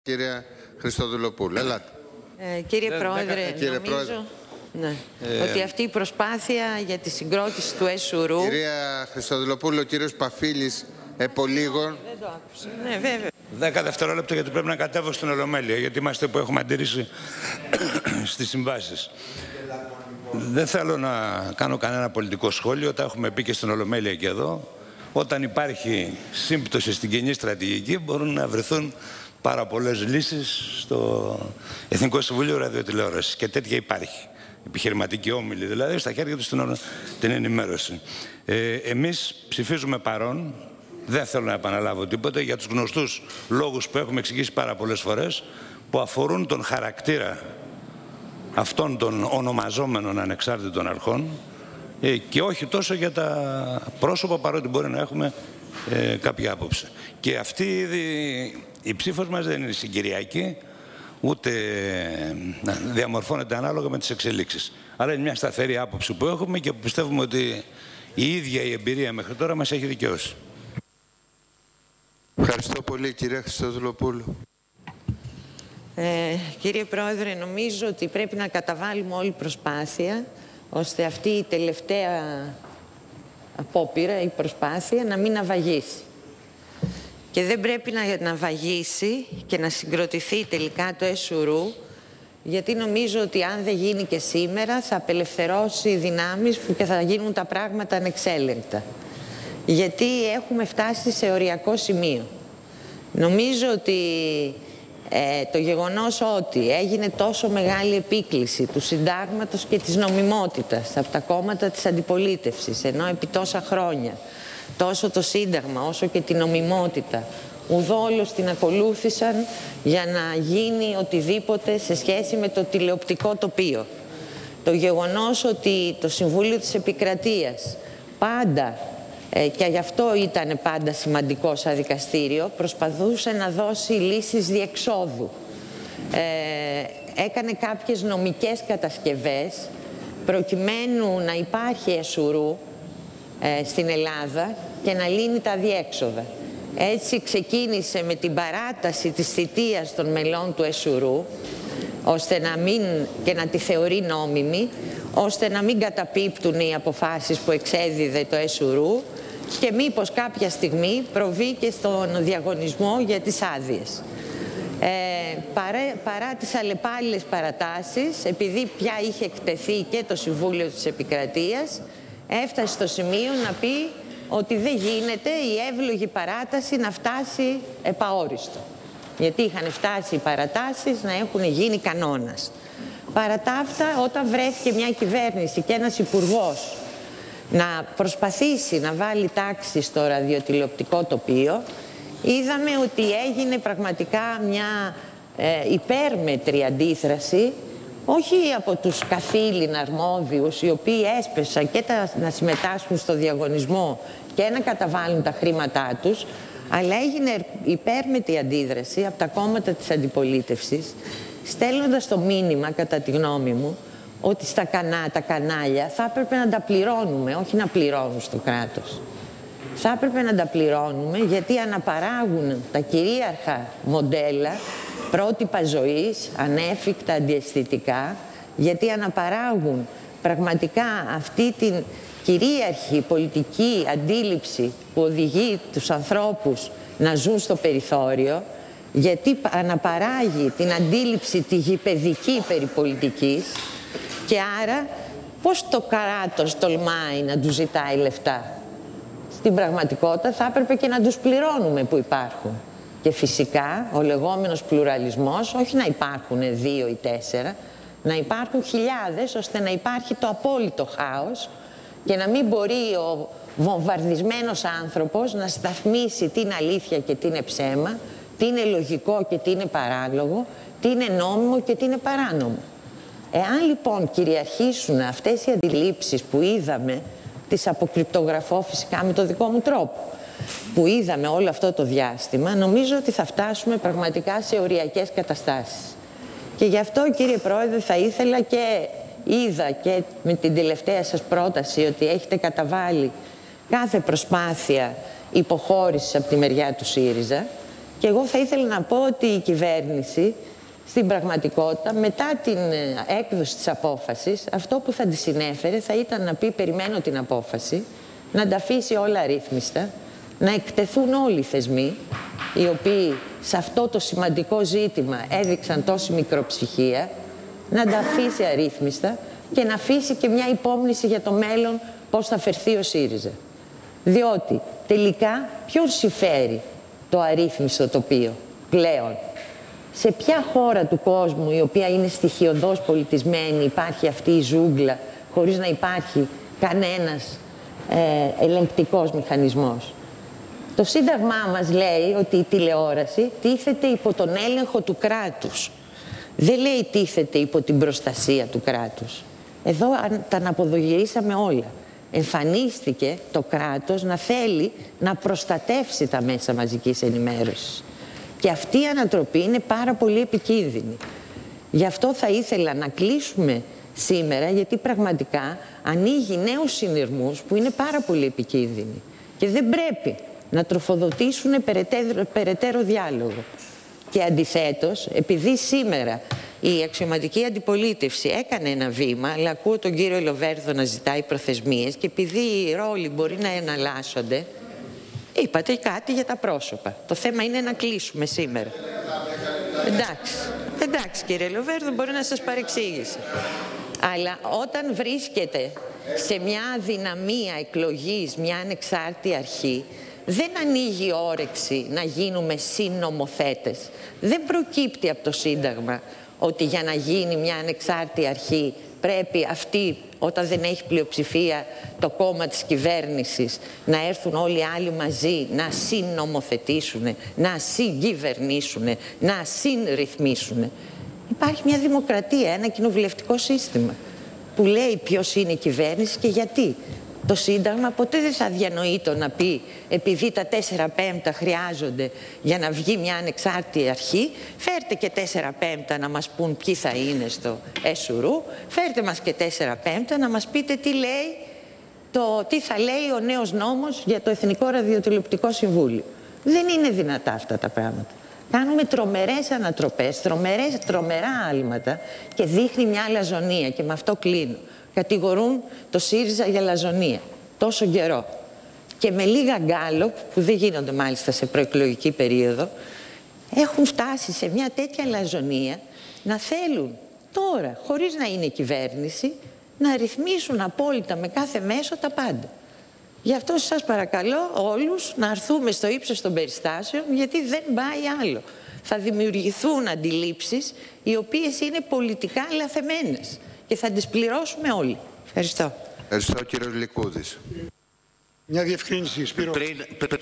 Κυρία Χριστοδουλοπούλου, ελάτε. Κύριε Πρόεδρε, νομίζω ότι αυτή η προσπάθεια για τη συγκρότηση του ΕΣΟΥΡΟΥ... Κυρία Χριστοδουλοπούλου, ο κύριος Παφίλης επολίγων. Δεν το άκουσα. Ναι, βέβαια. 10 δευτερόλεπτα, γιατί πρέπει να κατέβω στην Ολομέλεια, γιατί είμαστε που έχουμε αντίρρηση στις συμβάσεις. Δεν θέλω να κάνω κανένα πολιτικό σχόλιο, τα έχουμε πει και στην Ολομέλεια και εδώ. Όταν υπάρχει σύμπτωση στην κοινή στρατηγική, μπορούν να βρεθούν πάρα πολλές λύσεις στο Εθνικό Συμβούλιο Ραδιοτηλεόρασης, και τέτοια υπάρχει. Επιχειρηματική όμιλη, δηλαδή, στα χέρια τους την ενημέρωση. Εμείς ψηφίζουμε παρόν. Δεν θέλω να επαναλάβω τίποτα για τους γνωστούς λόγους που έχουμε εξηγήσει πάρα πολλές φορές, που αφορούν τον χαρακτήρα αυτών των ονομαζόμενων ανεξάρτητων αρχών και όχι τόσο για τα πρόσωπα, παρότι μπορεί να έχουμε κάποια άποψη. Και αυτή η ψήφος μας δεν είναι συγκυριακή, ούτε διαμορφώνεται ανάλογα με τις εξελίξεις. Αλλά είναι μια σταθερή άποψη που έχουμε και που πιστεύουμε ότι η ίδια η εμπειρία μέχρι τώρα μας έχει δικαιώσει. Ευχαριστώ πολύ, κυρία Χριστοδουλοπούλου. Κύριε Πρόεδρε, νομίζω ότι πρέπει να καταβάλουμε όλη προσπάθεια ώστε αυτή η τελευταία απόπειρα, η προσπάθεια, να μην αβαγίσει. Και δεν πρέπει να βαγίσει και να συγκροτηθεί τελικά το ΕΣΟΥΡΟΥ, γιατί νομίζω ότι αν δεν γίνει και σήμερα θα απελευθερώσει δυνάμεις και θα γίνουν τα πράγματα ανεξέλεγκτα. Γιατί έχουμε φτάσει σε οριακό σημείο. Νομίζω ότι το γεγονός ότι έγινε τόσο μεγάλη επίκληση του συντάγματος και της νομιμότητας από τα κόμματα της αντιπολίτευσης, ενώ επί τόσα χρόνια τόσο το Σύνταγμα όσο και την νομιμότητα ουδόλως την ακολούθησαν για να γίνει οτιδήποτε σε σχέση με το τηλεοπτικό τοπίο. Το γεγονός ότι το Συμβούλιο της Επικρατείας πάντα, και γι' αυτό ήταν πάντα σημαντικό σαν δικαστήριο, προσπαθούσε να δώσει λύσεις διεξόδου. Έκανε κάποιες νομικές κατασκευές προκειμένου να υπάρχει ΕΣΟΥΡΟΥ στην Ελλάδα και να λύνει τα διέξοδα. Έτσι ξεκίνησε με την παράταση της θητείας των μελών του ΕΣΟΥΡΟΥ, ώστε να μην, και να τη θεωρεί νόμιμη, ώστε να μην καταπίπτουν οι αποφάσεις που εξέδιδε το ΕΣΟΥΡΟΥ και μήπως κάποια στιγμή προβεί και στον διαγωνισμό για τις άδειες. Παρά τις αλλεπάλληλες παρατάσεις, επειδή πια είχε εκτεθεί και το Συμβούλιο της Επικρατείας, έφτασε στο σημείο να πει ότι δεν γίνεται η εύλογη παράταση να φτάσει επαόριστο. Γιατί είχαν φτάσει οι παρατάσεις να έχουν γίνει κανόνας. Παρά τα αυτά, όταν βρέθηκε μια κυβέρνηση και ένας υπουργός να προσπαθήσει να βάλει τάξη στο ραδιοτηλεοπτικό τοπίο, είδαμε ότι έγινε πραγματικά μια υπέρμετρη αντίδραση, όχι από τους καθήλυνα αρμόδιους, οι οποίοι έσπεσαν και να συμμετάσχουν στο διαγωνισμό και να καταβάλουν τα χρήματά τους, αλλά έγινε υπέρμετρη αντίδραση από τα κόμματα της αντιπολίτευσης, στέλνοντας το μήνυμα, κατά τη γνώμη μου, ότι τα κανάλια θα έπρεπε να τα πληρώνουμε, όχι να πληρώνουν στο κράτος. Θα έπρεπε να τα πληρώνουμε γιατί αναπαράγουν τα κυρίαρχα μοντέλα, πρότυπα ζωής, ανέφικτα, αντιαισθητικά, γιατί αναπαράγουν πραγματικά αυτή την κυρίαρχη πολιτική αντίληψη που οδηγεί τους ανθρώπους να ζουν στο περιθώριο, γιατί αναπαράγει την αντίληψη τη γηπεδική περί πολιτικής, και άρα πώς το κράτος τολμάει να τους ζητάει λεφτά. Στην πραγματικότητα θα έπρεπε και να τους πληρώνουμε που υπάρχουν. Και φυσικά ο λεγόμενος πλουραλισμός, όχι να υπάρχουν 2 ή 4, να υπάρχουν χιλιάδες, ώστε να υπάρχει το απόλυτο χάος και να μην μπορεί ο βομβαρδισμένος άνθρωπος να σταθμίσει τι είναι αλήθεια και τι είναι ψέμα, τι είναι λογικό και τι είναι παράλογο, τι είναι νόμιμο και τι είναι παράνομο. Εάν λοιπόν κυριαρχήσουν αυτές οι αντιλήψεις που είδαμε, τις αποκρυπτογραφώ φυσικά με το δικό μου τρόπο, που είδαμε όλο αυτό το διάστημα, νομίζω ότι θα φτάσουμε πραγματικά σε οριακές καταστάσεις. Και γι' αυτό, κύριε Πρόεδρε, θα ήθελα, και είδα και με την τελευταία σας πρόταση ότι έχετε καταβάλει κάθε προσπάθεια υποχώρησης από τη μεριά του ΣΥΡΙΖΑ, Και εγώ θα ήθελα να πω ότι η κυβέρνηση, στην πραγματικότητα, μετά την έκδοση της απόφασης, αυτό που θα τη συνέφερε θα ήταν να πει περιμένω την απόφαση, να τα αφήσει όλα αρρύθμιστα, να εκτεθούν όλοι οι θεσμοί, οι οποίοι σε αυτό το σημαντικό ζήτημα έδειξαν τόση μικροψυχία, να τα αφήσει αρρύθμιστα και να αφήσει και μια υπόμνηση για το μέλλον πώς θα φερθεί ο ΣΥΡΙΖΑ. Διότι τελικά ποιον συμφέρει το αρρύθμιστο τοπίο πλέον? Σε ποια χώρα του κόσμου, η οποία είναι στοιχειωδώς πολιτισμένη, υπάρχει αυτή η ζούγκλα χωρίς να υπάρχει κανένας ελεγκτικός μηχανισμός? Το Σύνταγμά μας λέει ότι η τηλεόραση τίθεται υπό τον έλεγχο του κράτους. Δεν λέει τίθεται υπό την προστασία του κράτους. Εδώ τα αναποδογυρίσαμε όλα. Εμφανίστηκε το κράτος να θέλει να προστατεύσει τα μέσα μαζικής ενημέρωσης. Και αυτή η ανατροπή είναι πάρα πολύ επικίνδυνη. Γι' αυτό θα ήθελα να κλείσουμε σήμερα, γιατί πραγματικά ανοίγει νέους συνειρμούς που είναι πάρα πολύ επικίνδυνοι. Και δεν πρέπει να τροφοδοτήσουν περαιτέρω διάλογο. Και αντιθέτως, επειδή σήμερα η αξιωματική αντιπολίτευση έκανε ένα βήμα, αλλά ακούω τον κύριο Λοβέρδο να ζητάει προθεσμίες, και επειδή οι ρόλοι μπορεί να εναλλάσσονται, είπατε κάτι για τα πρόσωπα. Το θέμα είναι να κλείσουμε σήμερα. Εντάξει κύριε Λοβέρδο, μπορεί να σας παρεξήγησε. Αλλά όταν βρίσκεται σε μια αδυναμία εκλογής μια ανεξάρτητη αρχή, δεν ανοίγει όρεξη να γίνουμε συνομοθέτες. Δεν προκύπτει από το Σύνταγμα ότι για να γίνει μια ανεξάρτητη αρχή πρέπει αυτή, όταν δεν έχει πλειοψηφία το κόμμα της κυβέρνησης, να έρθουν όλοι οι άλλοι μαζί να συνομοθετήσουν, να συγκυβερνήσουν, να συνρυθμίσουν. Υπάρχει μια δημοκρατία, ένα κοινοβουλευτικό σύστημα που λέει ποιος είναι η κυβέρνηση και γιατί. Το Σύνταγμα ποτέ δεν θα διανοεί το να πει επειδή τα 4/5 χρειάζονται για να βγει μια ανεξάρτητη αρχή, φέρτε και 4/5 να μας πούν ποιοι θα είναι στο ΕΣΟΥΡΟΥ, φέρτε μας και 4/5 να μας πείτε τι θα λέει ο νέος νόμος για το Εθνικό Ραδιοτηλεοπτικό Συμβούλιο. Δεν είναι δυνατά αυτά τα πράγματα. Κάνουμε τρομερές ανατροπές, τρομερά άλματα και δείχνει μια λαζονία, και με αυτό κλείνω. Κατηγορούν το ΣΥΡΙΖΑ για λαζονία τόσο καιρό. Και με λίγα γκάλοπ, που δεν γίνονται μάλιστα σε προεκλογική περίοδο, έχουν φτάσει σε μια τέτοια λαζονία να θέλουν τώρα, χωρίς να είναι κυβέρνηση, να ρυθμίσουν απόλυτα με κάθε μέσο τα πάντα. Γι' αυτό σας παρακαλώ όλους να έρθουμε στο ύψος των περιστάσεων, γιατί δεν πάει άλλο. Θα δημιουργηθούν αντιλήψεις οι οποίες είναι πολιτικά λαθεμένες και θα τις πληρώσουμε όλοι. Ευχαριστώ. Ευχαριστώ, κύριος Λικούδης. Μια διευκρίνηση, Σπύρο.